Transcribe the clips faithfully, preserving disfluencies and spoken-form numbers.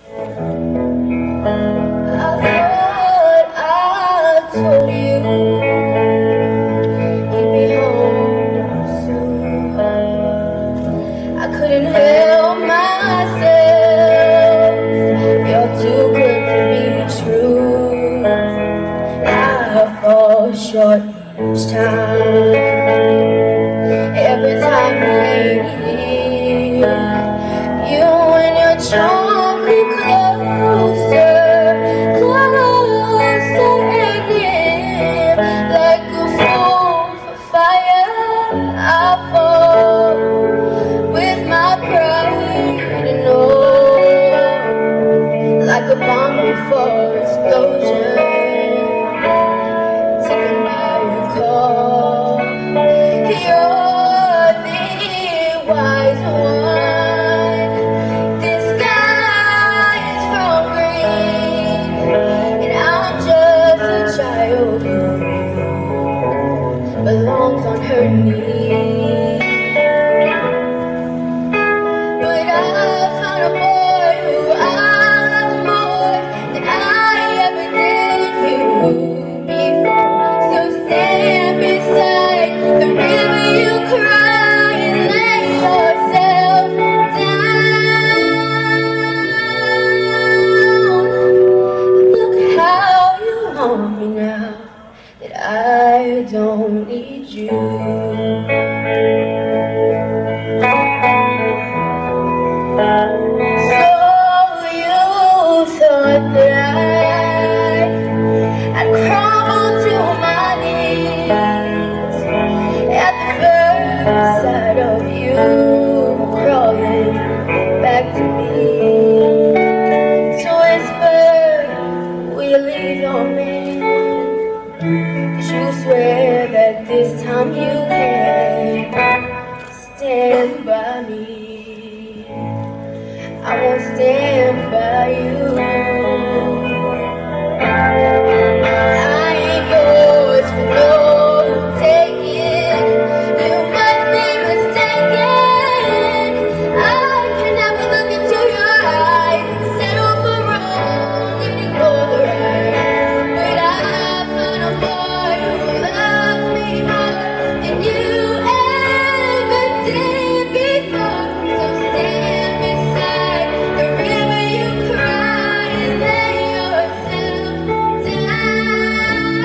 thought I told you you'd be home soon. I couldn't help myself. You're too good to be true. I fall short each time. Every time you ain't here, you and your charm get closer, closer and near. Like a fool for fire, I fall with my pride and all. Like a bomb before explosion, taken by your call. You're the wise one. This sky is from green, and I'm just a child who belongs on her knees. But I found a boy who I love more than I ever did you before. So stand beside the river you cry and lay yourself down. Look how you want me now that I don't need you. So you thought that I, I'd crumble to my knees at the first sight of you crawling back to me. So whisper, will you leave your man? 'Cause you swear that this time you can stand by me. I won't stand by you. I ain't yours for no taking. You must be mistaken. I can never look into your eyes and settle for wrong and ignore the right. But I found a boy who loves me more than you ever did before. So stand beside the river you cry and lay yourself down.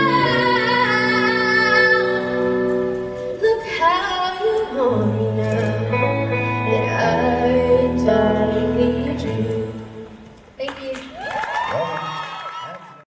Look how you want me now that I don't need you. Thank you.